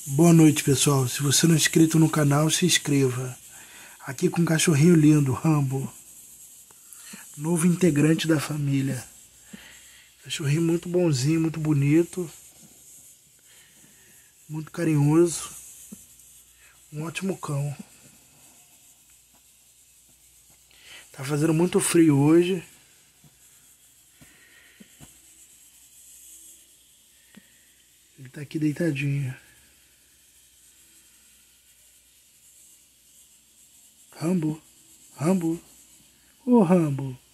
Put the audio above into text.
Boa noite, pessoal. Se você não é inscrito no canal, se inscreva. Aqui com um cachorrinho lindo, Rambo. Novo integrante da família. Cachorrinho muito bonzinho, muito bonito. Muito carinhoso. Um ótimo cão. Tá fazendo muito frio hoje. Ele tá aqui deitadinho. Rambo, Rambo, ô Rambo.